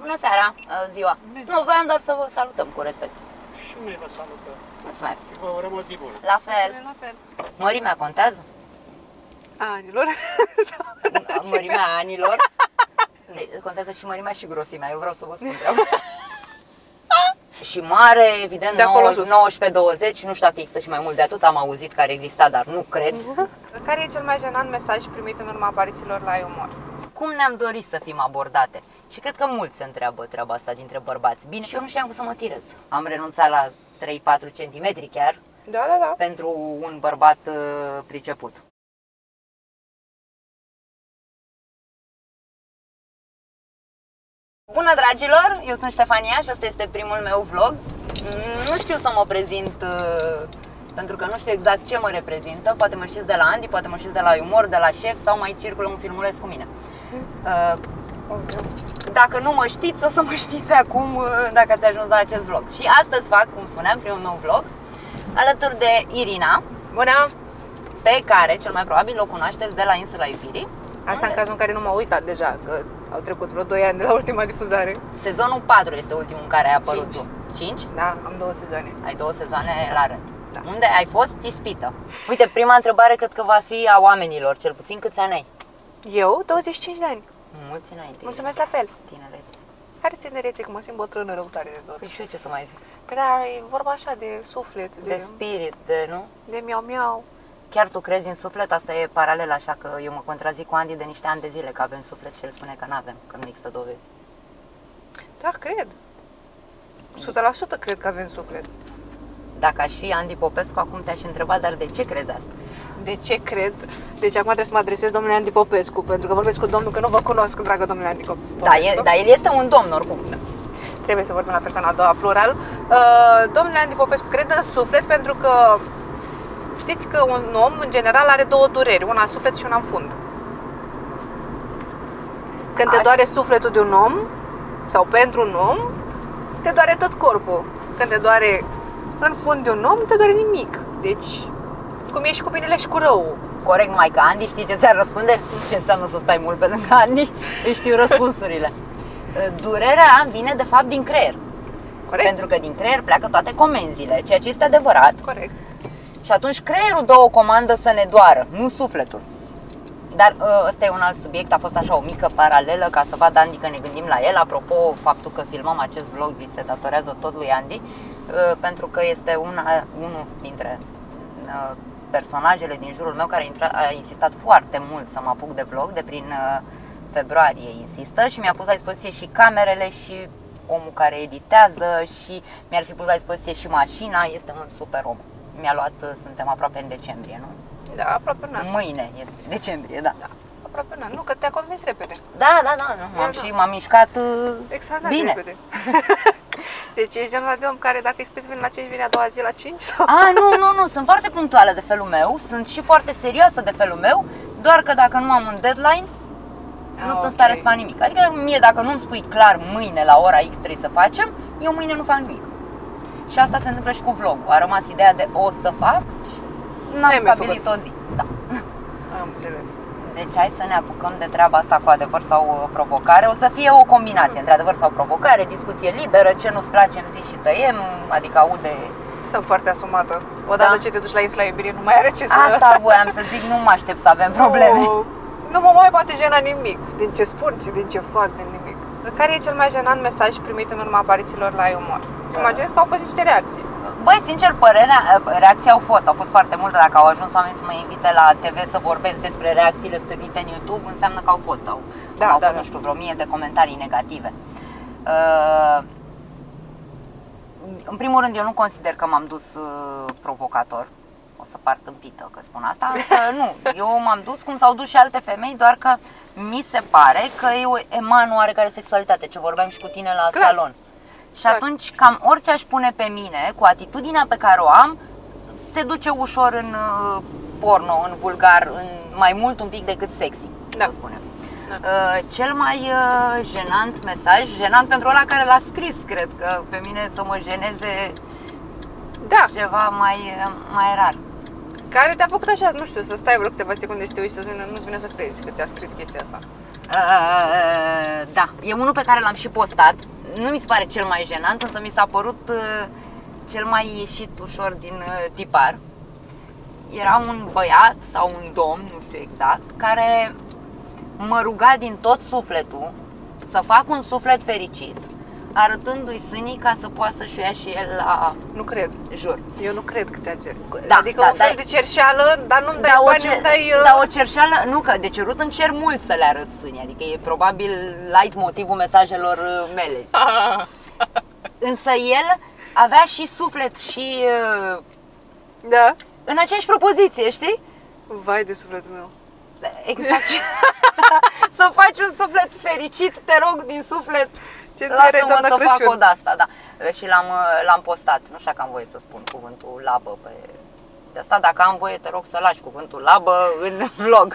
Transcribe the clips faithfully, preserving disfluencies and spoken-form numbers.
Bună seara, ziua. Nu, voiam doar să vă salutăm cu respect. Și noi vă salutăm. Mulțumesc. Vă urăm o zi bună. La fel. La fel. Mărimea contează? A anilor? Mărimea anilor? Contează și mărimea și grosimea, eu vreau să vă spun treaba. Și mare, evident, nouăsprezece douăzeci, nu știu dacă există și mai mult de atât, am auzit că ar exista, dar nu cred. Care e cel mai jenant mesaj primit în urma aparițiilor la Umor? Cum ne-am dorit să fim abordate? Și cred că mulți se întreabă treaba asta dintre bărbați. Bine, și eu nu știam cum să mă tirez. Am renunțat la trei patru centimetri chiar, da, da, da, pentru un bărbat uh, priceput. Bună, dragilor! Eu sunt Ștefania și ăsta este primul meu vlog. Nu știu să mă prezint, uh, pentru că nu știu exact ce mă reprezintă. Poate mă știți de la Andy, poate mă știți de la Umor, de la Șef, sau mai circulă un filmuleț cu mine. Uh, Dacă nu mă știți, o să mă știți acum, uh, dacă ați ajuns la acest vlog. Și astăzi fac, cum spuneam, primul meu vlog, alături de Irina. Bună! Pe care, cel mai probabil, o cunoașteți de la Insula Iubirii. Asta în cazul în care nu m-am uitat deja, că au trecut vreo doi ani de la ultima difuzare. Sezonul patru este ultimul în care ai apărut tu. cinci? Da, am două sezoane. Ai două sezoane la rând. Da. Unde ai fost ispită? Uite, prima întrebare cred că va fi a oamenilor, cel puțin câți ani ai? Eu, douăzeci și cinci de ani. Mulți înainte. Mulțumesc la fel. Tinerețe. Care tinerețe, că mă simt bătrână răutare de tot. Păi și eu ce să mai zic? Păi da, e vorba așa de suflet, De, de spirit, de, nu? De miau-miau. Chiar tu crezi în suflet? Asta e paralel, așa că eu mă contrazic cu Andy de niște ani de zile că avem suflet și el spune că nu avem, că nu există dovezi. Da, cred. o sută la sută cred că avem suflet. Dacă aș fi Andy Popescu, acum te-aș întreba, dar de ce crezi asta? De ce cred? Deci acum trebuie să mă adresez domnului Andy Popescu, pentru că vorbesc cu domnul, că nu vă cunosc, dragă domnule Andy Popescu. Da, el, dar el este un domn oricum. Da. Trebuie să vorbim la persoana a doua, plural. Uh, domnule Andy Popescu, cred în suflet pentru că știți că un om, în general, are două dureri, una în suflet și una în fund. Când te doare sufletul de un om, sau pentru un om, te doare tot corpul. Când te doare în fund de un om, te doare nimic. Deci, cum e și cu binele și cu rău. Corect, Maica. Andy, știi ce ți-ar răspunde? Ce înseamnă să stai mult pe lângă Andy? Îi știu răspunsurile. Durerea vine, de fapt, din creier. Corect. Pentru că din creier pleacă toate comenzile, ceea ce este adevărat. Corect. Și atunci creierul dă o comandă să ne doară, nu sufletul. Dar ăsta e un alt subiect, a fost așa o mică paralelă ca să vadă Andy că ne gândim la el. Apropo, faptul că filmăm acest vlog vi se datorează tot lui Andy, pentru că este una, unul dintre personajele din jurul meu care a insistat foarte mult să mă apuc de vlog, de prin februarie insistă, și mi-a pus la dispoziție și camerele și omul care editează și mi-ar fi pus la dispoziție și mașina. Este un super om. Mi-a luat, suntem aproape în decembrie, nu? Da, aproape în an. Mâine este decembrie, da. Da, aproape în an. Nu, că te-a convins repede. Da, da, da, m-am și m-am mișcat extraordinar bine. Repede. Deci ești genul de om care dacă îi spui să vine la cinci, vine a doua zi la cinci? Sau? A, nu, nu, nu, sunt foarte punctuală de felul meu, sunt și foarte serioasă de felul meu, doar că dacă nu am un deadline, nu sunt în stare să fac nimic. Adică mie, dacă nu-mi spui clar mâine la ora X trebuie să facem, eu mâine nu fac nimic. Și asta se întâmplă și cu vlogul. A rămas ideea de o să fac și n-am stabilit o zi. Da. Am înțeles. Deci hai să ne apucăm de treaba asta cu adevăr sau provocare. O să fie o combinație între adevăr sau provocare, discuție liberă, ce nu-ți place îmi zici și tăiem, adică aude. Sunt foarte asumată. Odată da. ce te duci la Insula Iubirii nu mai are ce să... Asta voiam să zic, nu mă aștept să avem probleme. Nu, nu mă mai poate jena nimic, din ce spun, ci din ce fac, din nimic. Care e cel mai jenant mesaj primit în urma aparițiilor la Umor? Imaginez că au fost niște reacții. Băi, sincer, părerea, reacții au fost, au fost foarte multe. Dacă au ajuns oamenii să mă invite la T V să vorbesc despre reacțiile stârnite în YouTube, înseamnă că au fost, au, da, au da, fost, da. nu știu, vreo mie de comentarii negative. Uh, în primul rând, eu nu consider că m-am dus uh, provocator. O să par tâmpită că spun asta, însă nu. Eu m-am dus cum s-au dus și alte femei, doar că mi se pare că eu eman oarecare sexualitate, ce vorbeam și cu tine la Clar. salon. Și atunci, cam orice aș pune pe mine, cu atitudinea pe care o am, se duce ușor în uh, porno, în vulgar, în mai mult un pic decât sexy, da. să spunem. Da. Uh, cel mai uh, jenant mesaj, jenant pentru ăla care l-a scris, cred că pe mine să mă jeneze da. ceva mai, mai rar. Care te-a făcut așa, nu știu, să stai vreo câteva secunde să te uiți, să nu-ți vine să crezi că ți-a scris chestia asta. Uh, da, e unul pe care l-am și postat. Nu mi se pare cel mai jenant, însă mi s-a părut uh, cel mai ieșit ușor din uh, tipar. Era un băiat sau un domn, nu știu exact, care mă ruga din tot sufletul să fac un suflet fericit, arătându-i sânii ca să poată să-și ia și el la... Nu cred. Jur. Eu nu cred că ți-a cerut. Da, adică da, un fel da, de cerșeală, dar nu-mi dai da, bani, o îmi dai... Uh... da, o cerșeală, nu, că de cerut îmi cer mult să le arăt sânii, adică e probabil light motivul mesajelor uh, mele. Însă el avea și suflet și... Uh, Da. în aceeași propoziție, știi? Vai de sufletul meu. Exact. Să faci un suflet fericit, te rog din suflet. Ce Lasă-mă să fac o de-asta, da. Și l-am, l-am postat. Nu știu dacă am voie să spun cuvântul labă pe de asta. Dacă am voie, te rog să lași cuvântul labă în vlog.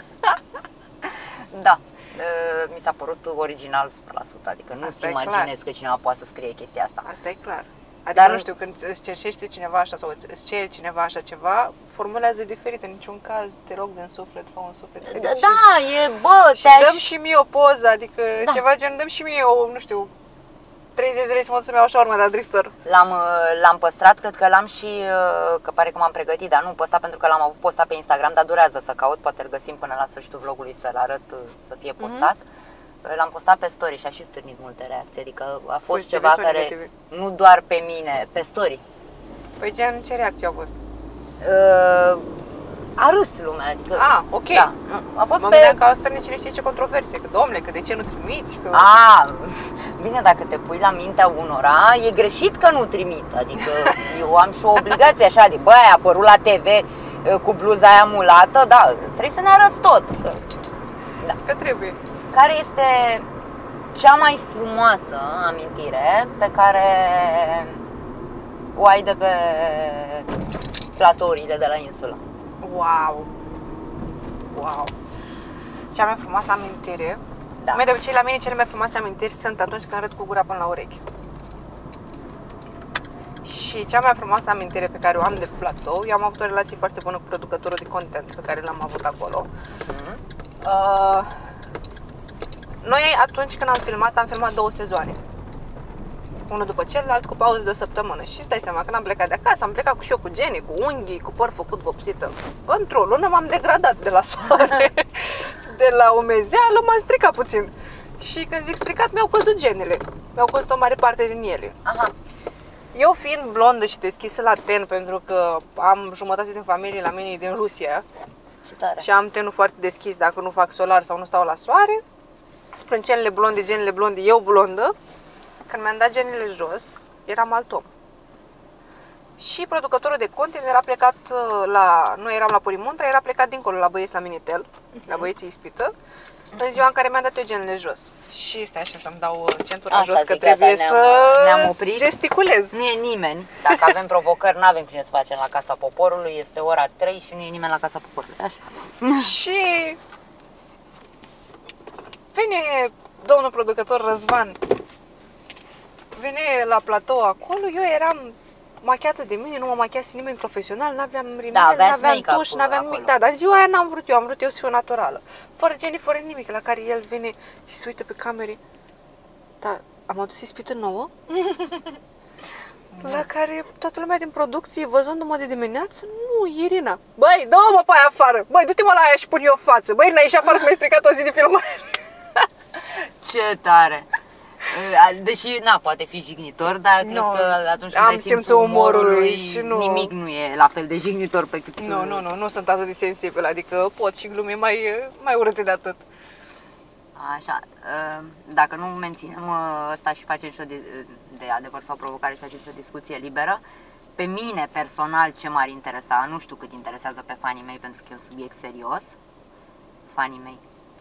Da. Mi s-a părut original o sută la sută. Adică nu-ți imaginezi că cineva poate să scrie chestia asta. Asta e clar. Adică, Dar nu știu, când îți cerșește cineva așa sau îți cere cineva așa ceva, formulează diferit. În niciun caz, te rog din suflet, fă un suflet fericit. Da, e, bă, și te-aș... dăm și mie o poză, adică Da. ceva gen, dăm și mie o, nu știu, treizeci de lei să mă duc să-mi iau așa urmă de la Dristor. L-am, l-am păstrat, cred că l-am și, că pare că m-am pregătit, dar nu postat pentru că l-am avut postat pe Instagram, dar durează să caut, poate îl găsim până la sfârșitul vlogului să-l arăt, să fie postat. Mm-hmm. L-am postat pe story și a și stârnit multe reacții, adică a fost Pozitive ceva sau care, negative? nu doar pe mine, pe story. Păi gen, ce reacții au fost? Uh, a râs lumea, adică... Ah, ok. Da, nu, a fost Mă pe... gândeam că au stârnit cine știe ce controverse, că domnule, că de ce nu trimiți, că... A, bine, dacă te pui la mintea unora, e greșit că nu trimit. Adică eu am și o obligație așa de, bă, ai apărut la T V cu bluza aia mulată, da, trebuie să ne arăți tot. Că, da. Că trebuie. Care este cea mai frumoasă amintire pe care o ai de pe platourile de la insulă? Wow! Wow! Cea mai frumoasă amintire? Da. Mai de obicei, la mine cele mai frumoase amintiri sunt atunci când râd cu gura până la urechi. Și cea mai frumoasă amintire pe care o am de pe platou, eu am avut o relație foarte bună cu producătorul de content pe care l-am avut acolo. Mm-hmm. Uh, noi atunci când am filmat, am filmat două sezoane. Unul după celălalt, cu pauză de o săptămână. Și îți dai seama, când am plecat de acasă, am plecat și eu cu Jenny, cu unghii, cu păr făcut vopsită. Într-o lună m-am degradat de la soare, de la umezeală, m-am stricat puțin. Și când zic stricat, mi-au căzut genele. Mi-au căzut o mare parte din ele. Aha. Eu fiind blondă și deschisă la ten, pentru că am jumătate din familie la mine din Rusia, Ce tare. și am tenul foarte deschis dacă nu fac solar sau nu stau la soare, sprâncenele blonde, genele blonde, eu blondă, când mi-am dat genele jos, eram alt om. Și producătorul de content era plecat la... Noi eram la Purimuntra, era plecat dincolo la băieți la Minitel, la băieții Ispită, în ziua în care mi-am dat eu genele jos. Și stai așa să-mi dau centura Asta jos, că zic, trebuie gata, să ne-am- ne-am oprit. gesticulez. Nu e nimeni. Dacă avem provocări, nu avem cine să facem la Casa Poporului. Este ora trei și nu e nimeni la Casa Poporului. Așa. Și vine domnul producător Răzvan, vine la platou acolo, eu eram machiată de mine, nu mă machiase nimeni profesional, n-aveam rimel, Da, aveați n-aveam make-up tuș, n-aveam nimic, acolo. da, dar în ziua aia n-am vrut eu, am vrut eu să fiu naturală. Fără Jenny, fără nimic, la care el vine și se uită pe camere. Da, am adus ispită nouă? La care toată lumea din producție, văzându-mă de dimineață, nu, Irina. Băi, dă-mă pe aia afară. Băi, du-te-mă la aia și pun eu față. Băi, n-ai ieșit afară că mi-ai stricat o zi de filmare. Ce tare! Deși, na, poate fi jignitor, dar cred Nu, că atunci când am ai simțul umorului și nu- nimic nu e la fel de jignitor pe cât... Nu, nu, nu, nu sunt atât de sensibil, adică pot și glume mai, mai urâte de atât. Așa, dacă nu menținem ăsta și facem și o de, de adevăr sau provocare și facem și o discuție liberă, pe mine personal ce m-ar interesa, nu știu cât interesează pe fanii mei pentru că e un subiect serios, fanii mei,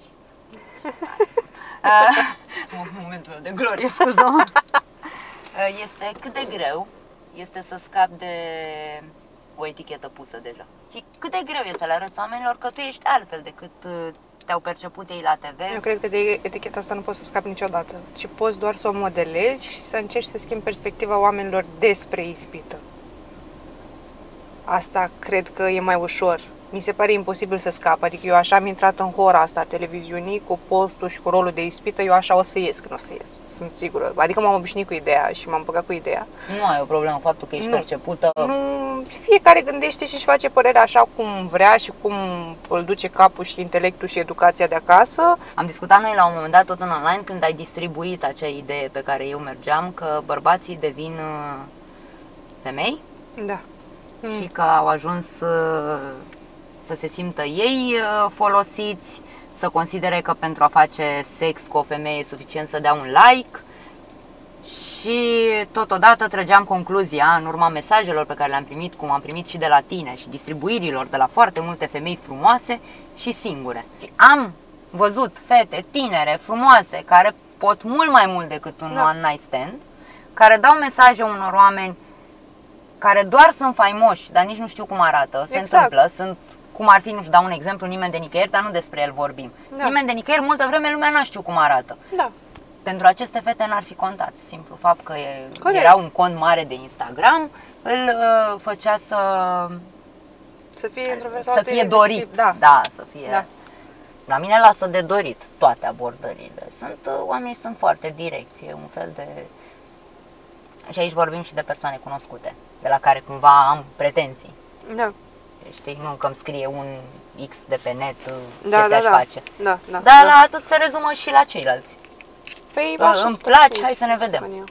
momentul de glorie, scuză-mă, este cât de greu este să scapi de o etichetă pusă deja. Și cât de greu e să le arăți oamenilor că tu ești altfel decât te-au perceput ei la T V. Eu cred că de eticheta asta nu poți să scapi niciodată, ci poți doar să o modelezi și să încerci să schimbi perspectiva oamenilor despre ispită. Asta cred că e mai ușor mi se pare imposibil să scap. Adică eu așa am intrat în hora asta a televiziunii cu postul și cu rolul de ispită, eu așa o să ies când o să ies. Sunt sigură. Adică m-am obișnuit cu ideea și m-am băgat cu ideea. Nu ai o problemă faptul că ești Nu. percepută. Nu, fiecare gândește și își face părerea așa cum vrea și cum îl duce capul și intelectul și educația de acasă. Am discutat noi la un moment dat tot în online când ai distribuit acea idee pe care eu mergeam, că bărbații devin uh, femei Da. și că au ajuns uh, să se simtă ei uh, folosiți, să considere că pentru a face sex cu o femeie e suficient să dea un like. Și totodată trăgeam concluzia, în urma mesajelor pe care le-am primit, cum am primit și de la tine, și distribuirilor de la foarte multe femei frumoase și singure. Și am văzut fete tinere, frumoase, care pot mult mai mult decât un Da. one night stand, care dau mesaje unor oameni care doar sunt faimoși, dar nici nu știu cum arată, se Exact. întâmplă, sunt cum ar fi, nu știu, dau un exemplu, nimeni de nicăieri, dar nu despre el vorbim. Da. Nimeni de nicăieri, multă vreme lumea n-a știut cum arată. Da. Pentru aceste fete n-ar fi contat. Simplu fapt că e, Corect. era un cont mare de Instagram, îl uh, făcea să, Să fie într-o fel sau să altă fie irrezistibil. dorit. Da. Da, să fie. Da. La mine lasă de dorit toate abordările. Sunt, uh, oamenii sunt foarte direcți, e un fel de... Și aici vorbim și de persoane cunoscute, de la care cumva am pretenții. Da. Știi, nu că îmi scrie un X de pe net uh, Da, ce da, ți-aș da. face. Da, da. Dar da. la atât se rezumă și la ceilalți. Păi, Uh, așa îmi sunt place, toți, hai să ne vedem. spun eu.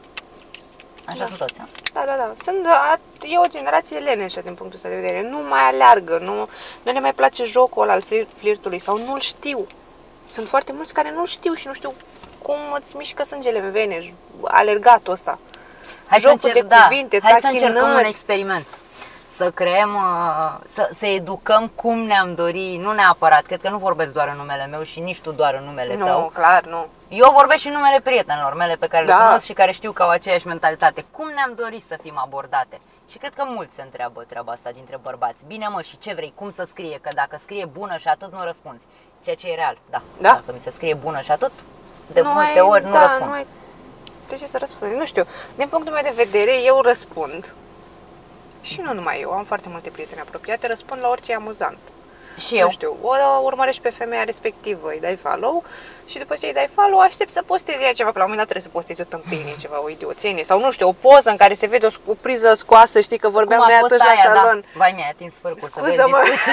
Așa Da. sunt toți. A? Da, da, da. Sunt, a, e o generație leneșă din punctul ăsta de vedere. Nu mai aleargă, nu, nu le mai place jocul ăla al flir, flirtului sau nu-l știu. Sunt foarte mulți care nu știu și nu știu cum îți mișcă sângele în vene, alergatul ăsta. Hai Jocul să încerc, de da, cuvinte, hai să încercăm un tachinări. experiment. Să creăm, uh, să, să educăm cum ne-am dori, nu neapărat, cred că nu vorbesc doar în numele meu și nici tu doar în numele Nu, tău. clar, nu. Eu vorbesc și în numele prietenilor mele pe care Da. le cunosc și care știu că au aceeași mentalitate. Cum ne-am dorit să fim abordate? Și cred că mulți se întreabă treaba asta dintre bărbați. Bine mă, și ce vrei? Cum să scrie? Că dacă scrie bună și atât, nu răspunzi. Ceea ce e real, da. Da. Dacă mi se scrie bună și atât, de Nu multe ai- ori nu da, răspund. Nu ai de ce să răspunzi? Nu știu. Din punctul meu de vedere, eu răspund. Și nu numai eu, am foarte multe prieteni apropiate, răspund la orice e amuzant. Și eu. Nu știu, o urmărești pe femeia respectivă, îi dai follow și după ce îi dai follow aștept să postezi ea ceva, că la un moment dat trebuie să postezi o tâmpenie, ceva, o idioțenie sau nu știu, o poză în care se vede o, sc- o priză scoasă, știi că vorbeam Cum noi a fost atunci la aia, salon. da. Vai, mi-ai atins fărcul să vezi Scuză-mă. discuții.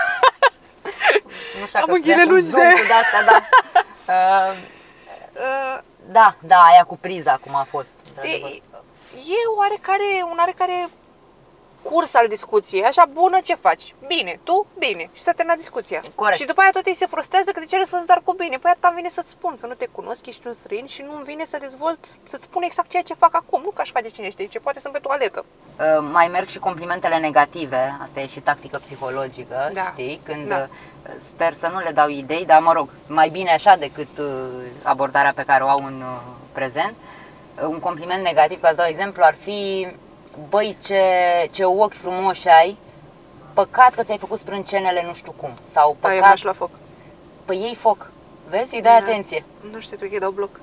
Nu știu Am că unghiile să cu lungi zoom de- cu de-asta, da. Uh, Uh, da, da, aia cu priza, cum a fost. e, într-adevăr. e oarecare, un oarecare curs al discuției, așa, bună, ce faci? Bine, tu? Bine. Și s-a terminat discuția. Corect. Și după aia tot ei se frustrează că de ce răspunzi doar cu bine. Păi atât îmi vine să-ți spun că nu te cunosc, ești un străin și nu îmi vine să dezvolt, să-ți spun exact ceea ce fac acum. Nu că aș face cine știe ce, poate sunt pe toaletă. Uh, mai merg și complimentele negative, asta e și tactică psihologică, Da. știi? Când Da. uh, sper să nu le dau idei, dar mă rog, mai bine așa decât uh, abordarea pe care o au în uh, prezent. Uh, un compliment negativ, ca să dau exemplu, ar fi: băi, ce, ce ochi frumoși ai, păcat că ți-ai făcut sprâncenele nu știu cum. Sau Da, eu păcat, m-aș la foc. păi iei foc, vezi, îi dai Da. atenție. Nu știu, cred că îi dau bloc.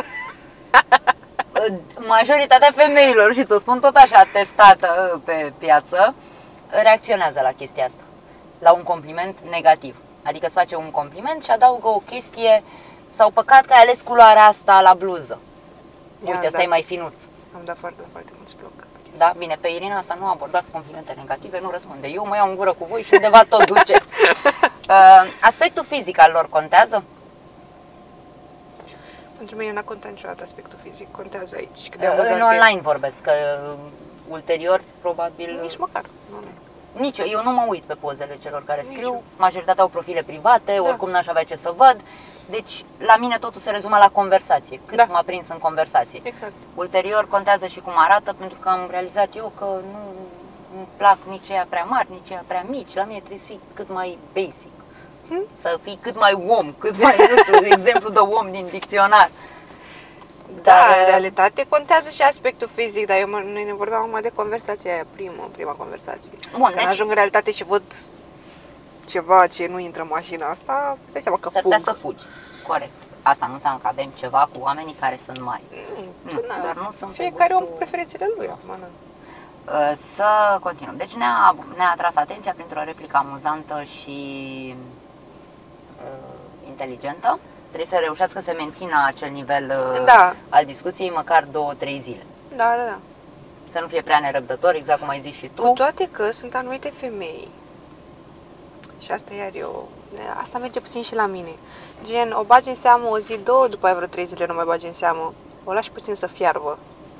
Majoritatea femeilor, și ți-o spun tot așa, testată pe piață, reacționează la chestia asta, la un compliment negativ. Adică îți face un compliment și adaugă o chestie, sau păcat că ai ales culoarea asta la bluză. Uite, Ia, ăsta da. e mai finuț. Am dat foarte, foarte mulți bloc. Da? Bine, pe Irina să nu abordați complimente negative, nu răspunde. Eu mă iau în gură cu voi și undeva tot duce. Uh, aspectul fizic al lor contează? Pentru mine n-a contat niciodată aspectul fizic, contează aici. Cât de Uh, amuzant în e. online vorbesc, că uh, ulterior probabil... Nici măcar. Nu, nu. Nici eu, eu nu mă uit pe pozele celor care Nici scriu, eu. majoritatea au profile private, Da. oricum n-aș avea ce să văd, deci la mine totul se rezuma la conversație, cât Da. m-a prins în conversație. Exact. Ulterior contează și cum arată, pentru că am realizat eu că nu îmi plac nici ea prea mari, nici ea prea mici, la mine trebuie să fii cât mai basic, Hmm? să fii cât mai om, cât mai, nu știu, exemplu de om din dicționar. Da, Dar, în realitate contează și aspectul fizic, dar eu mă, noi ne vorbeam acum de conversația aia, primă, prima conversație. Bun, Când deci- ajung în realitate și văd ceva ce nu intră în mașina asta, îți dai seama că s-ar fug. putea să fugi, corect. Asta nu înseamnă că avem ceva cu oamenii care sunt mai... Mm, Nu, na, dar nu sunt pe fiecare om gustul cu preferințele lui. nostru. Acum, na. Uh, Să continuăm. Deci ne-a, ne-a atras atenția printr-o replică amuzantă și uh, inteligentă. Trebuie să reușească să mențină acel nivel uh, Da. al discuției măcar două, trei zile. Da, da, da. Să nu fie prea nerăbdător, exact cum ai zis și tu. Cu toate că sunt anumite femei, și asta iar eu, asta merge puțin și la mine. Gen, o bagi în seamă o zi, două, după aia vreo trei zile nu mai bagi în seamă. O lași puțin să fiarbă.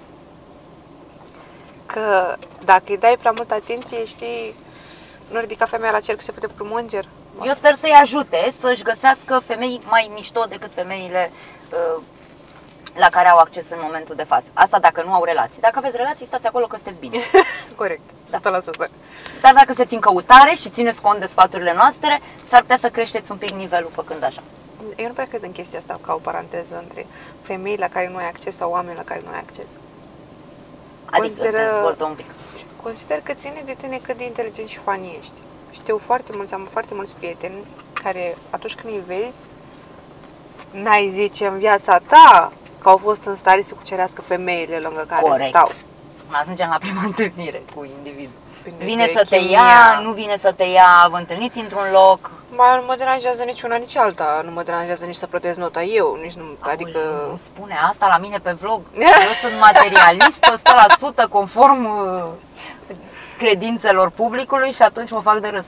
Că dacă îi dai prea multă atenție, știi, nu ridica femeia la cer că se fute pe un înger. Eu sper să-i ajute să-și găsească femei mai mișto decât femeile uh, la care au acces în momentul de față. Asta dacă nu au relații. Dacă aveți relații, stați acolo că sunteți bine. Corect, Da. o sută la sută. Dar dacă sunteți în căutare și țineți cont de sfaturile noastre, s-ar putea să creșteți un pic nivelul făcând așa. Eu nu prea cred în chestia asta ca o paranteză între femei la care nu ai acces sau oameni la care nu ai acces. Adică Consideră- dezvoltă un pic. Consider că ține de tine cât de inteligent și funny ești. Știu foarte mulți, am foarte mulți prieteni care atunci când îi vezi, n-ai zice în viața ta că au fost în stare să cucerească femeile lângă care Corect. stau. Ajungem la prima întâlnire cu individul. Vine Vine de să te chimia. ia, nu vine să te ia, vă întâlniți într-un loc. Mai nu mă deranjează nici una, nici alta. Nu mă deranjează nici să plătesc nota eu, nici nu, adică... Aoleu, nu spune asta la mine pe vlog. Eu sunt materialistă o sută la sută conform uh, credințelor publicului și atunci mă fac de râs.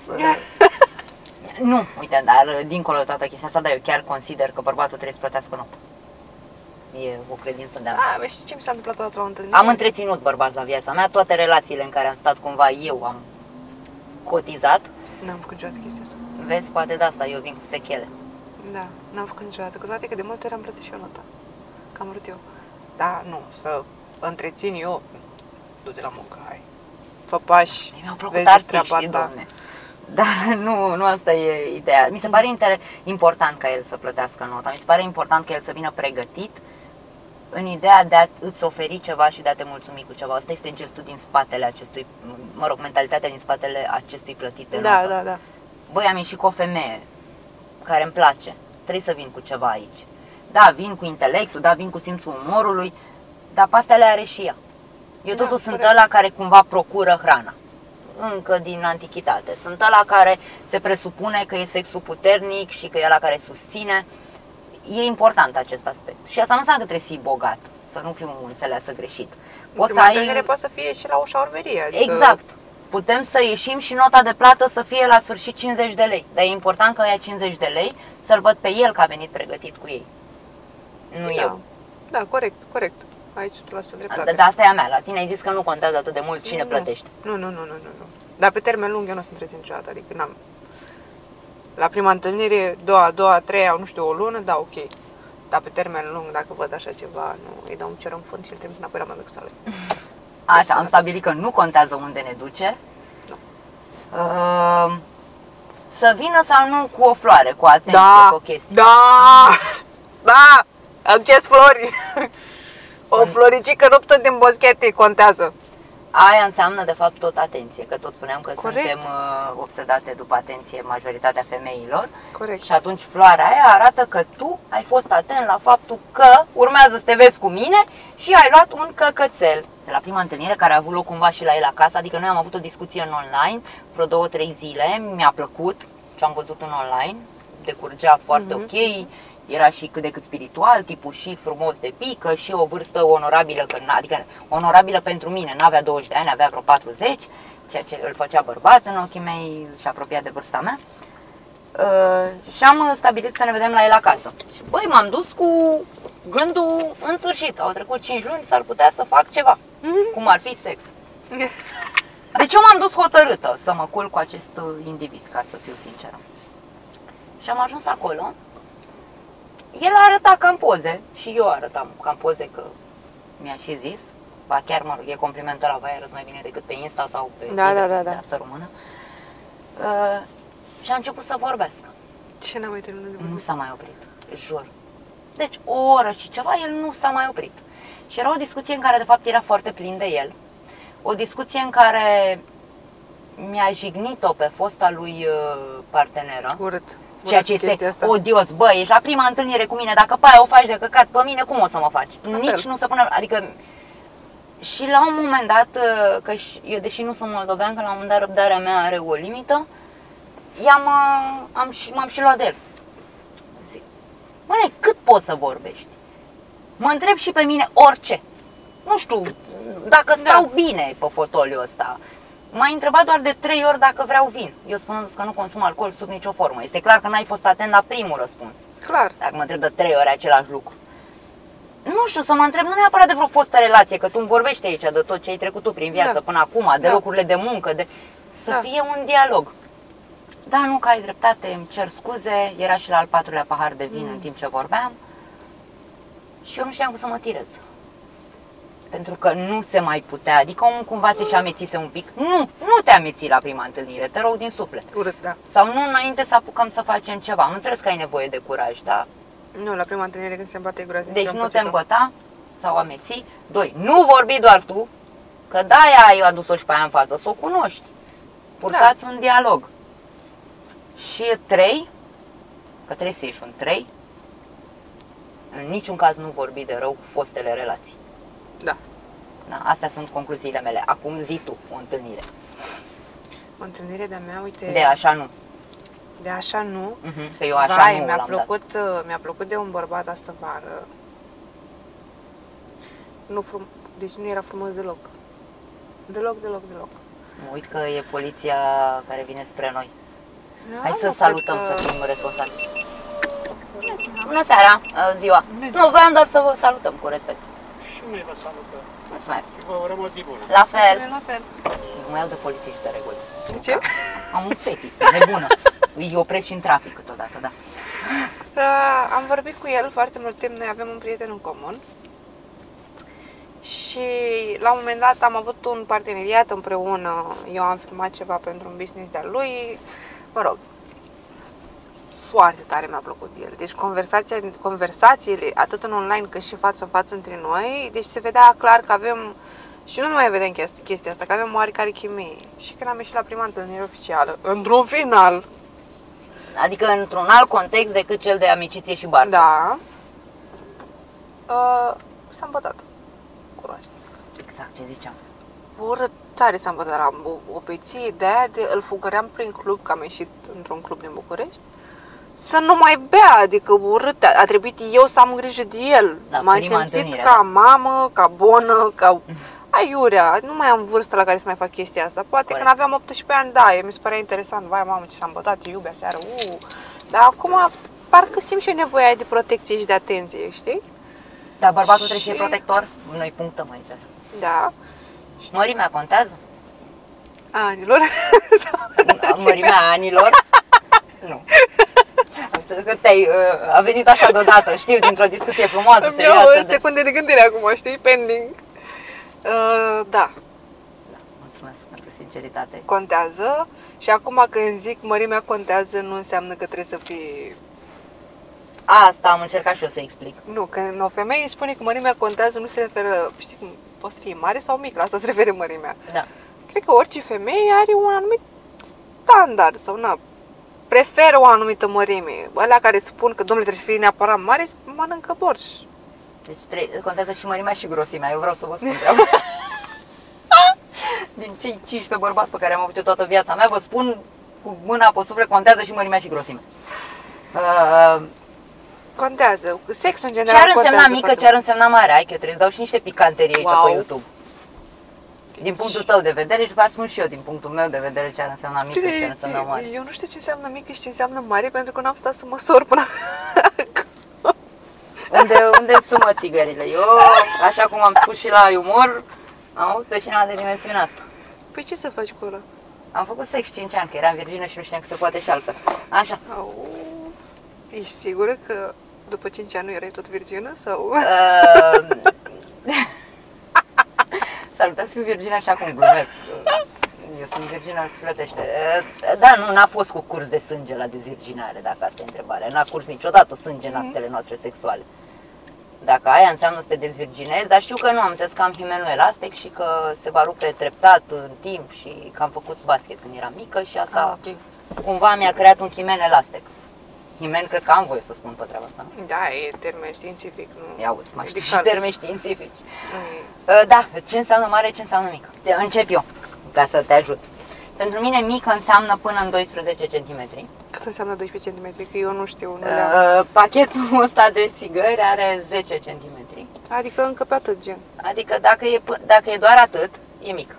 Nu, uite, dar uh, dincolo de toată chestia asta, dar eu chiar consider că bărbatul trebuie să plătească nota. E o credință de-a mea. A, știi ce mi s-a întâmplat odată la o întâlnire? Am întreținut bărbați la viața mea, toate relațiile în care am stat cumva eu am cotizat. N-am făcut niciodată chestia asta. Vezi, poate de asta eu vin cu sechele. Da, n-am făcut niciodată. Cu toate că de multe ori am plătit și eu nota. Că am vrut eu. Da, nu, să întrețin eu. Du-te la muncă, hai. Fă pași. Mi-au plăcut vezi treaba artiștii, ta. domne. Dar nu, nu asta e ideea. Mi se pare inter- important ca el să plătească nota. Mi se pare important ca el să vină pregătit în ideea de a îți oferi ceva și de a te mulțumi cu ceva. Asta este gestul din spatele acestui, mă rog, mentalitatea din spatele acestui plătit de Da, notă. da, da. Băi, am ieșit cu o femeie care îmi place. Trebuie să vin cu ceva aici. Da, vin cu intelectul, da, vin cu simțul umorului, dar pe astea le are și ea. Eu Da, totul sunt corect. ăla care cumva procură hrana. Încă din antichitate. Sunt ăla care se presupune că e sexul puternic și că e ăla care susține. E important acest aspect. Și asta nu înseamnă că trebuie să fii bogat, să nu fiu înțeleasă greșit. Poți să Prima ai... întâlnire poate să fie și la o șaurmerie. Adică... Exact. Putem să ieșim și nota de plată să fie la sfârșit cincizeci de lei. Dar e important că ea cincizeci de lei să-l văd pe el că a venit pregătit cu ei. Nu da. eu. Da, corect, corect. Aici o sută la sută dreptate. Dar asta e a mea. La tine ai zis că nu contează atât de mult cine Nu. plătește. Nu, nu, nu, nu, nu, nu. Dar pe termen lung eu nu o să întrezin niciodată, adică n-am... La prima întâlnire, doua, a doua, a treia, nu știu, o lună, da, ok. Dar pe termen lung, dacă văd așa ceva, nu, îi dau un cer în fund și îl trimit înapoi la mămicuța lui. Așa, am stabilit că nu contează unde ne duce. Nu. Uh, să vină sau nu cu o floare, cu atenție, Da, cu o chestie. da, da, aduceți flori. O floricică ruptă din boschete contează. Aia înseamnă de fapt tot atenție, că tot spuneam că Corect. suntem uh, obsedate după atenție majoritatea femeilor. Corect. Și atunci floarea aia arată că tu ai fost atent la faptul că urmează să te vezi cu mine și ai luat un căcățel. De la prima întâlnire care a avut loc cumva și la el acasă, adică noi am avut o discuție în online, vreo două, trei zile, mi-a plăcut ce am văzut în online, decurgea foarte Mhm. ok, era și cât de cât spiritual, tipul și frumos de pică și o vârstă onorabilă, că, n- adică onorabilă pentru mine, n-avea douăzeci de ani, avea vreo patruzeci, ceea ce îl făcea bărbat în ochii mei și apropiat de vârsta mea. Uh, și am stabilit să ne vedem la el acasă. Și băi, m-am dus cu gândul în sfârșit. Au trecut cinci luni, s-ar putea să fac ceva. Cum ar fi sex. Deci eu m-am dus hotărâtă să mă culc cu acest uh, individ, ca să fiu sinceră. Și am ajuns acolo. El arăta cam poze și eu arătam cam poze, că mi-a și zis. Ba chiar, mă rog, e complimentul ăla, vai, arăți mai bine decât pe Insta sau pe Da, Twitter, da, da, da. de asta română. Uh, și a început să vorbească. Ce n-am mai terminat de Nu vorbit? s-a mai oprit, jur. Deci o oră și ceva, el nu s-a mai oprit. Și era o discuție în care de fapt era foarte plin de el. O discuție în care mi-a jignit-o pe fosta lui uh, parteneră. Urât. Ceea Urât ce este chestia asta. odios. Bă, ești la prima întâlnire cu mine, dacă pe aia o faci de căcat, pe mine cum o să mă faci? La Nici fel. nu se pune, adică Și la un moment dat, că eu deși nu sunt moldovean, că la un moment dat răbdarea mea are o limită, i-am, am, și, m-am și luat de el. Zic, măi, cât poți să vorbești? Mă întreb și pe mine orice. Nu știu, dacă stau da. bine pe fotoliul ăsta. M-ai întrebat doar de trei ori dacă vreau vin. Eu spunându-ți că nu consum alcool sub nicio formă. Este clar că n-ai fost atent la primul răspuns. Clar. Dacă mă întreb de trei ori același lucru. Nu știu, să mă întreb, nu neapărat de vreo fostă relație, că tu îmi vorbești aici de tot ce ai trecut tu prin viață da. până acum, de da. locurile de muncă, de... să da. fie un dialog. Da, nu, că ai dreptate, îmi cer scuze, era și la al patrulea pahar de vin mm. în timp ce vorbeam și eu nu știam cum să mă tirez. Pentru că nu se mai putea, adică omul cumva se și amețise un pic. Nu, nu te ameți la prima întâlnire, te rog din suflet. Urât, da. Sau nu înainte să apucăm să facem ceva. Am înțeles că ai nevoie de curaj, da? Nu, la prima întâlnire când se îmbate groaznic. Deci nu te îmbăta sau ameți. Doi, nu vorbi doar tu, că de-aia ai adus-o și pe aia în față, să o cunoști. Purtați da. un dialog. Și trei, că trebuie să ieși un trei, în niciun caz nu vorbi de rău fostele relații. Da. Da, astea sunt concluziile mele. Acum zi tu o întâlnire. O întâlnire de-a mea, uite... De așa nu. De așa nu? Uh-huh, că eu așa Vai, nu mi-a l-am plăcut, dat. mi-a plăcut de un bărbat astă vară. Nu frum... Deci nu era frumos deloc. Deloc, deloc, deloc. Mă uit că e poliția care vine spre noi. Da, Hai să salutăm, că... să fim responsabili. Bună seara, ziua. Bună ziua. Nu, voiam doar să vă salutăm cu respect. Și noi vă salutăm. Mulțumesc. Vă urăm o zi bună. La fel. La fel. Nu mă iau de polițiști de regulă. De ce? Am un fetiș, sunt nebună. Îi opresc și în trafic câteodată, da. Uh, am vorbit cu el foarte mult timp, noi avem un prieten în comun. Și la un moment dat am avut un parteneriat împreună. Eu am filmat ceva pentru un business de-al lui. Mă rog, foarte tare mi-a plăcut el. Deci conversația, conversațiile, atât în online cât și față în față între noi, deci se vedea clar că avem, și nu mai vedem chestia, chestia asta, că avem oarecare chimie. Și când am ieșit la prima întâlnire oficială, într-un final. Adică într-un alt context decât cel de amiciție și barcă. Da. Uh, s-a îmbătat. Groaznic. Exact ce ziceam. Urât tare s-a îmbătat. Am o, o peție de aia de îl fugăream prin club, că am ieșit într-un club din București. Să nu mai bea, adică urât, a trebuit eu să am grijă de el. Da, M-am simțit întâlnire, ca da. mamă, ca bonă, ca aiurea. Nu mai am vârstă la care să mai fac chestia asta. Poate Corect. Când aveam optsprezece ani, da, mi se părea interesant. Vai, mamă, ce s-a îmbătat, ce iubea seară, uh. Dar acum parcă simt și eu nevoia de protecție și de atenție, știi? Da, bărbatul și... trebuie să fie protector. Noi punctăm aici. Da. Și mărimea contează? Anilor? Mărimea anilor? Nu. Am înțeles că te-ai, uh, a venit așa deodată, știu, dintr-o discuție frumoasă, serioasă. Îmi iau secunde de gândire acum, știi, pending. Uh, da. Da, mulțumesc pentru sinceritate. Contează și acum când zic mărimea contează, nu înseamnă că trebuie să fii... Asta am încercat și eu să explic. Nu, când o femeie îi spune că mărimea contează, nu se referă, știi cum, poți să fie mare sau mic, la asta se referă mărimea. Da. Cred că orice femeie are un anumit standard sau na, preferă o anumită mărime. Alea care spun că, domnule, trebuie să fie neapărat mare, mănâncă borș. Deci tre- contează și mărimea și grosimea, eu vreau să vă spun treaba. Din cei cincisprezece bărbați pe care am avut eu toată viața mea, vă spun cu mâna pe suflet, contează și mărimea și grosimea. Uh, Contează. Sexul în general ce ar însemna contează mică, ce ar însemna mare? Hai că eu trebuie să dau și niște picanterii aici wow. pe YouTube. Din punctul tău de vedere și după aceea spun și eu din punctul meu de vedere ce ar însemna mică și ce ar însemna mare. Eu nu știu ce înseamnă mică și ce înseamnă mare pentru că n-am stat să măsor până Unde, unde sumă țigările? Eu, așa cum am spus și la umor, am avut pe cineva de dimensiunea asta. Păi ce să faci cu ăla? Am făcut sex cinci ani, că eram virgină și nu știam că se poate și altfel. Așa. Au, ești sigură că după cinci ani nu erai tot virgină? Sau? Uh, S-ar putea să fiu virgină așa cum glumesc. Eu sunt virgină sufletește. Da, nu, n-a fost cu curs de sânge la dezvirginare, dacă asta e întrebarea. N-a curs niciodată sânge în actele noastre sexuale. Dacă aia înseamnă să te dezvirginezi, dar știu că nu, am înțeles că am himenul elastic și că se va rupe treptat în timp și că am făcut basket când eram mică și asta ah, okay. cumva mi-a creat un himen elastic. Himen, cred că am voie să spun pe treaba asta. Da, e termen științific, nu... Ia uzi, mai știu și medical. termeni științifici. Nu e- Uh, Da, ce înseamnă mare, ce înseamnă mică? De- Încep eu, ca să te ajut. Pentru mine mică înseamnă până în doisprezece centimetri. Cât înseamnă doisprezece centimetri? Că eu nu știu, nu le-am. Uh, pachetul ăsta de țigări are zece centimetri. Adică încă pe atât, gen. Adică dacă e, p- dacă e doar atât, e mică.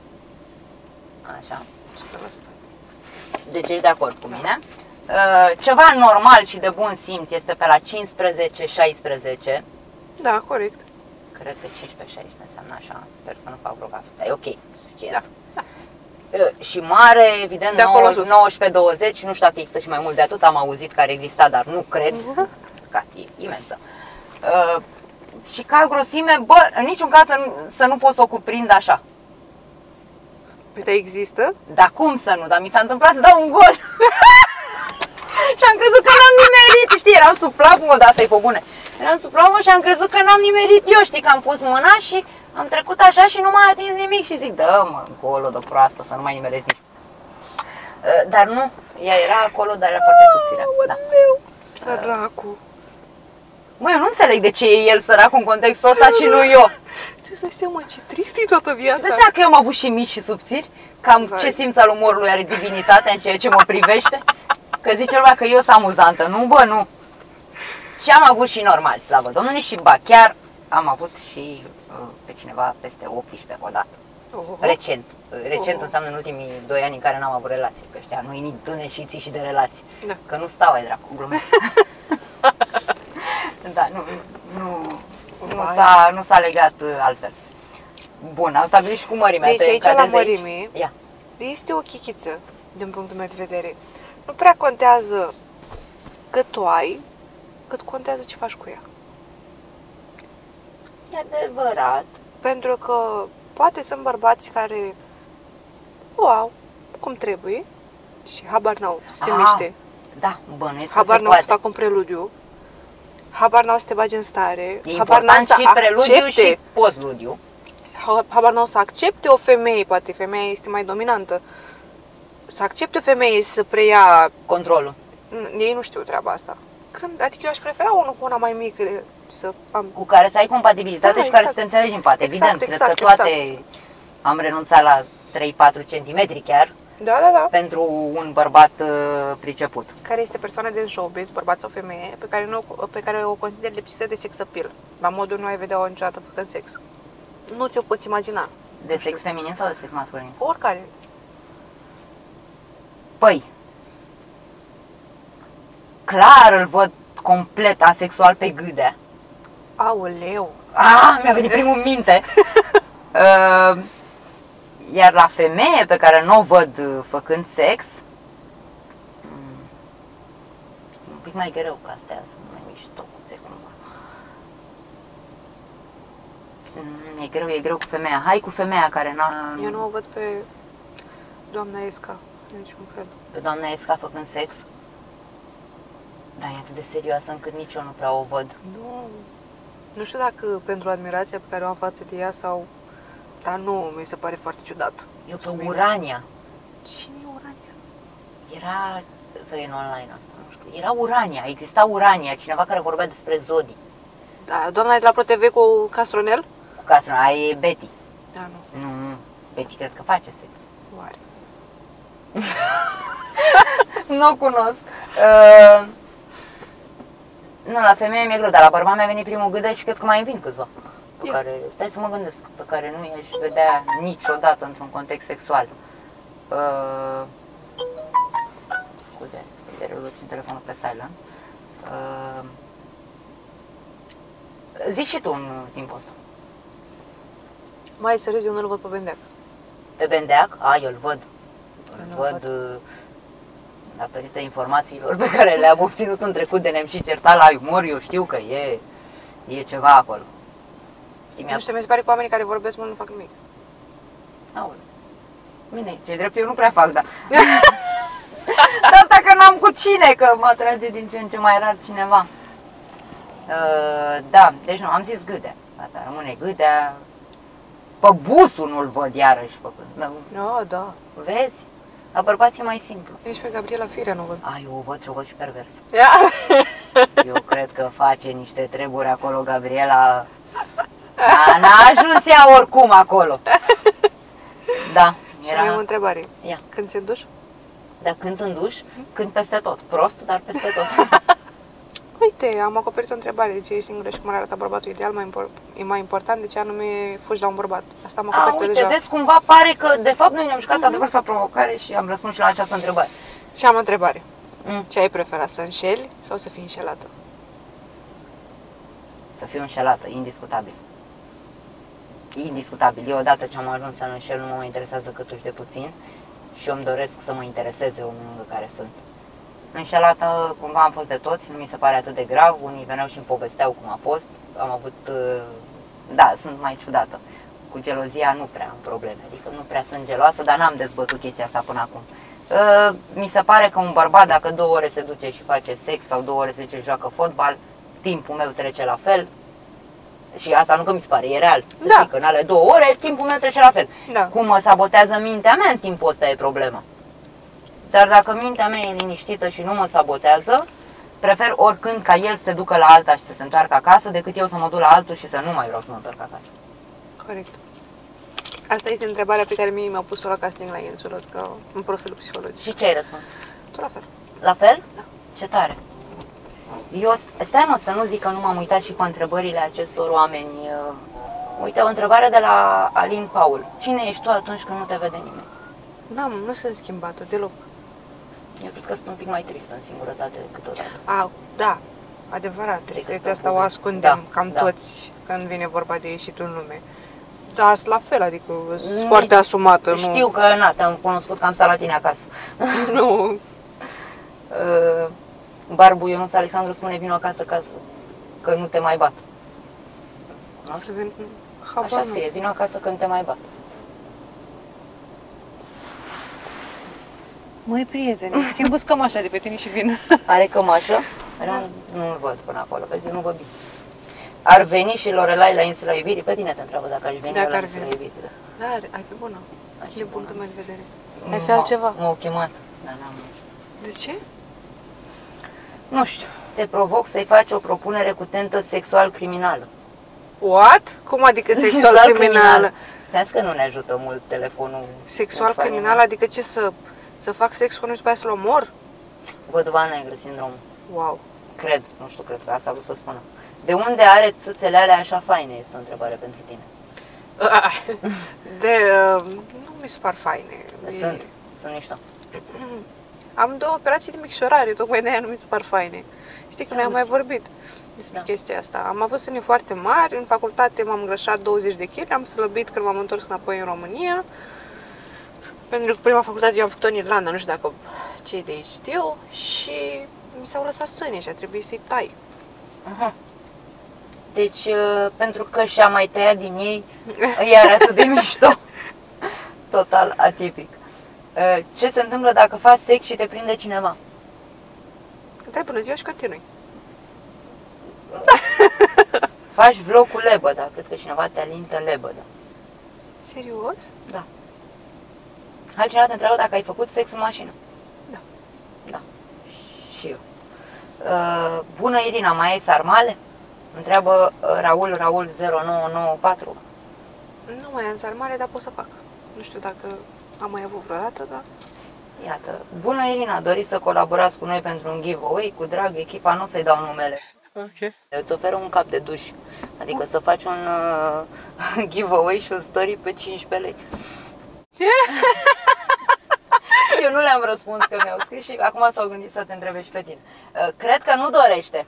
Așa. Deci ești de acord cu mine. Uh, ceva normal și de bun simț este pe la cincisprezece șaisprezece. Da, corect. Cred că cincisprezece șaisprezece înseamnă așa. Sper să nu fac vreo gafă. Dar e ok, suficient. Da, da. Uh, Și mare, evident, De acolo sus. nouăsprezece douăzeci. Nu știu dacă există și mai mult de atât. Am auzit că ar exista, dar nu cred. Cat, e imensă. Uh, și ca grosime, bă, în niciun caz să nu, să nu pot să o cuprind așa. Păi, dar există? Dar cum să nu? Dar mi s-a întâmplat să dau un gol. Și am crezut că n-am nimerit. Știi, eram sub plapumă, dar asta e pe bune. Eram sub plapumă și am crezut că n-am nimerit eu. Știi, că am pus mâna și am trecut așa și nu m-a atins nimic. Și zic, dă mă, golul de proastă, să nu mai nimeresc nici. Uh, Dar nu, ea era acolo, dar era foarte subțire. Da. Săracu. Mă, eu nu înțeleg de ce e el sărac în contextul ăsta și nu eu. Ce să-i seama, ce trist e toată viața. Îți dai seama că eu am avut și mici și subțiri? Cam Vai. ce simț al umorului are divinitatea în ceea ce mă privește? Că zice lumea că eu sunt amuzantă. Nu, bă, nu. Și am avut și normal, slavă Domnului, și ba chiar am avut și uh, pe cineva peste optsprezece odată. Oho. Recent. Uh, Recent Oho. înseamnă în ultimii doi ani în care n-am avut relații. Că ăștia nu-i nici dâneșiții și de relații. Da. Că nu stau ai dracu, glumesc. Da, nu, nu, nu, Vai. s-a, nu s-a legat uh, altfel. Bun, am stabilit și cu mărimea. Deci te aici, la încadrezi aici? mărime, Ia. este o chichiță, din punctul meu de vedere. Nu prea contează cât tu ai, cât contează ce faci cu ea. E adevărat. Pentru că poate sunt bărbați care o au cum trebuie și habar n-au să se Ah, miște, Da, bănuiesc că habar se n-au să poate. facă un preludiu, habar n-au să te bagi în stare, E habar n-au important să și preludiu accepte, și postludiu. ha- habar n-au să accepte o femeie, poate femeia este mai dominantă, să accepte o femeie să preia. Controlul. N- Ei nu știu treaba asta. Când, adică eu aș prefera unul cu una mai mică să am... Cu care să ai compatibilitate Da, și care exact. să te înțelegi în fapt. Exact, Evident, exact, cred că toate am renunțat la trei patru centimetri chiar Da, da, da. pentru un bărbat uh, priceput. Care este persoana din showbiz, bărbat sau femeie, pe care, nu, pe care o consider lipsită de sex appeal. La modul nu ai vedea-o niciodată făcând sex. Nu ți-o poți imagina. De sex feminin sau de sex masculin? Oricare. Păi, clar îl văd complet asexual pe Gâdea. Aoleu. Ah, mi-a venit primul în minte. Uh, Iar la femeie pe care nu o văd uh, făcând sex, mm, e un pic mai greu ca astea sunt mai miștocuțe cumva. Mm, E greu, e greu cu femeia. Hai cu femeia care n-a... Eu nu o văd pe doamna Esca, în niciun fel. Pe doamna Esca făcând sex. Da, e atât de serioasă încât nici eu nu prea o văd. Nu. Nu știu dacă pentru admirația pe care o am față de ea sau... Dar nu, mi se pare foarte ciudat. Eu pe Urania. Cine e Urania? Era, să e în online asta, nu știu. Era Urania, exista Urania, cineva care vorbea despre zodii. Da, doamna de la ProTV cu Castronel? Cu casă, aia e Betty. Da, nu. Nu, nu, Betty cred că face sex. Oare. Nu o cunosc. Uh, nu, la femeie mi-e greu, dar la bărbat mi-a venit primul Gâdea și cred că mai îmi vin câțiva. Pe Ia. care, stai să mă gândesc, pe care nu i-aș vedea niciodată într-un context sexual. Uh, scuze, de rău, țin telefonul pe silent. Uh, zici și tu în timpul ăsta. Mai serios, eu nu-l văd pe Bendeac. Pe Bendeac? A, eu îl văd. Îl Nu văd văd. uh, datorită informațiilor pe care le-am obținut în trecut de ne-am și certat la umor, eu știu că e, e ceva acolo. Știi, mi-a... Nu știu, mi se pare că oamenii care vorbesc mult nu fac nimic. Aoleu. Bine, ce drept eu nu prea fac, da. De asta că n-am cu cine, că mă atrage din ce în ce mai rar cineva. Uh, da, deci nu, am zis Gâdea. Asta rămâne Gâdea. Pe Busul nu-l văd iarăși făcând. Da, Da, da. vezi? La bărbați e mai simplu. Nici pe Gabriela Firea nu văd. A, eu o văd și o văd și pervers. Ia! Eu cred că face niște treburi acolo, Gabriela. Da, n-a ajuns ea oricum acolo. Da, Și mai am o era... întrebare. Ia. Când se duci? Dar cânt în duș, cânt peste tot. Prost, dar peste tot. Uite, am acoperit o întrebare. De ce ești singură și cum arată bărbatul ideal mai impor- e mai important? De ce anume fugi la un bărbat? Asta am A, acoperit uite, deja. vezi, cumva pare că de fapt noi ne-am jucat mm-hmm. adevăr sau provocare și am răspuns și la această întrebare. Și am o întrebare. Mm. Ce ai preferat, să înșeli sau să fii înșelată? Să fiu înșelată, indiscutabil. Indiscutabil. Eu odată ce am ajuns să înșel nu mă mai interesează câtuși de puțin și eu îmi doresc să mă intereseze omul lângă care sunt. Înșelată cumva am fost de toți, nu mi se pare atât de grav, unii veneau și îmi povesteau cum a fost, am avut, da, sunt mai ciudată. Cu gelozia nu prea am probleme, adică nu prea sunt geloasă, dar n-am dezbătut chestia asta până acum. Mi se pare că un bărbat dacă două ore se duce și face sex sau două ore se duce și joacă fotbal, timpul meu trece la fel. Și asta nu că mi se pare, e real. Să Da. știi că în ale două ore timpul meu trece la fel. Da. Cum mă sabotează mintea mea în timpul ăsta e problema. Dar dacă mintea mea e liniștită și nu mă sabotează, prefer oricând ca el să se ducă la alta și să se întoarcă acasă, decât eu să mă duc la altul și să nu mai vreau să mă întorc acasă. Corect. Asta este întrebarea pe care mie mi-au pus-o la casting la Insulot, ca în profilul psihologic. Și ce ai răspuns? Tu la fel. La fel? Da. Ce tare! Eu, stai mă să nu zic că nu m-am uitat și pe întrebările acestor oameni. Uite, o întrebare de la Alin Paul. Cine ești tu atunci când nu te vede nimeni? N-am, nu sunt schimbată deloc. Eu cred că sunt un pic mai tristă în singurătate câteodată. A, da, adevărat, tristețea stau asta cu o gând. ascundem Da, cam da. toți când vine vorba de ieșit în lume. Da, sunt la fel, adică sunt Nu, foarte asumată. Știu că, na, te-am cunoscut că am stat la tine acasă. Nu. nu. Uh, Barbu Ionuț Alexandru spune vino acasă ca să, că nu te mai bat. Nu? Să vin... Habar Așa nu. scrie, vino acasă că nu te mai bat. Măi, prieteni, schimbu-ți cămașa de pe tine și vin. Are cămașă? Da. Nu văd până acolo, vezi, eu nu văd bine. Ar veni și Lorelai la Insula Iubirii? Pe tine te întreabă dacă aș veni Dacă la ar Insula veni. Iubirii. Da. Da, ai fi bună. Aș fi De bună. punctul meu de vedere. Ai fi altceva. M-au chemat, dar n-am... De ce? Nu știu, te provoc să-i faci o propunere cu tentă sexual-criminală. What? Cum adică sexual criminală? Ți-am zis că nu ne ajută mult telefonul. Sexual criminal, adică ce, să, să fac sex cu unul și pe aia să-l omor? Văduva negră, sindromul. Wow. Cred, nu știu, cred că asta vreau să spună. De unde are țâțele alea așa faine? Este o întrebare pentru tine. De, uh, nu mi se par faine. Sunt, E- sunt mișto. Am două operații de micșorare, tocmai de aia nu mi se par faine. Știi că noi am mai Auzi. vorbit despre Da. chestia asta. Am avut sâni foarte mari, în facultate m-am îngrășat douăzeci de kilograme, am slăbit când m-am întors înapoi în România. Pentru că prima facultate eu am făcut-o în Irlanda, nu știu dacă cei de aici știu, și mi s-au lăsat sânii și a trebuit să-i tai. Aha. Deci, uh, pentru că și-a mai tăiat din ei, îi are atât de mișto. Total atipic. Uh, Ce se întâmplă dacă faci sex și te prinde cineva? Dai bună ziua și continui. Faci vlog cu lebăda, cred că cineva te alintă lebăda. Serios? Da. Altcineva te întreabă dacă ai făcut sex în mașină. Da. Da. Și eu. Uh, bună Irina, mai ai sarmale? Întreabă uh, Raul Raul zero nouă nouă patru. Nu mai am sarmale, dar pot să fac. Nu știu dacă am mai avut vreodată, dar... Iată. Bună Irina, doriți să colaborați cu noi pentru un giveaway? Cu drag, echipa nu o să-i dau numele. Ok. Îți oferă un cap de duș. Adică să faci un uh, giveaway și un story pe cincisprezece lei. Eu nu le-am răspuns că mi-au scris și acum s-au gândit să te întrebe și pe tine. Uh, cred că nu dorește.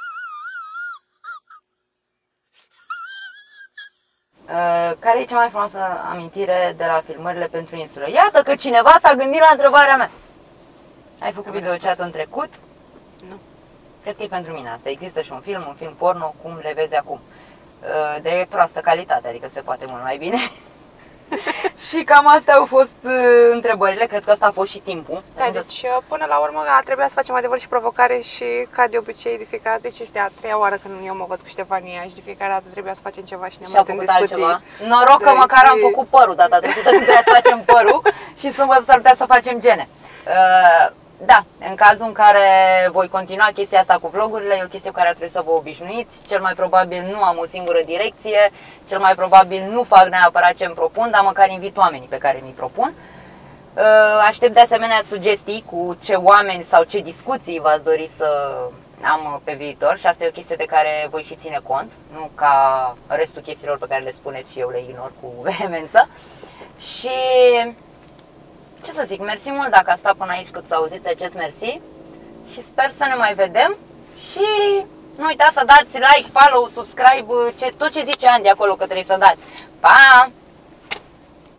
Uh, care e cea mai frumoasă amintire de la filmările pentru insulă? Iată că cineva s-a gândit la întrebarea mea. Ai făcut Am video chat în trecut? Nu. Cred că e pentru mine asta. Există și un film, un film porno, cum le vezi acum. Uh, De proastă calitate, adică se poate mult mai bine. Și cam astea au fost uh, întrebările, cred că asta a fost și timpul. Da, deci până la urmă a trebuit să facem adevăr și provocare și ca de obicei de fiecare dată, deci este a treia oară când eu mă văd cu Ștefania și de fiecare dată trebuia să facem ceva și ne-am Și-a mutat în făcut discuții. altceva. Noroc că Deci- măcar am făcut părul data trecută când trebuia să facem părul și sâmbătă s-ar putea să facem gene. Uh, Da, în cazul în care voi continua chestia asta cu vlogurile, e o chestie cu care ar trebui să vă obișnuiți. Cel mai probabil nu am o singură direcție, cel mai probabil nu fac neapărat ce îmi propun, dar măcar invit oamenii pe care mi propun. Aștept de asemenea sugestii cu ce oameni sau ce discuții v-ați dori să am pe viitor și asta e o chestie de care voi și ține cont, nu ca restul chestiilor pe care le spuneți și eu le ignor cu vehemență. Și ce să zic, mersi mult dacă a stat până aici cât să auziți acest mersi și sper să ne mai vedem și nu uitați să dați like, follow, subscribe, ce, tot ce zice Andy acolo că trebuie să dați. Pa!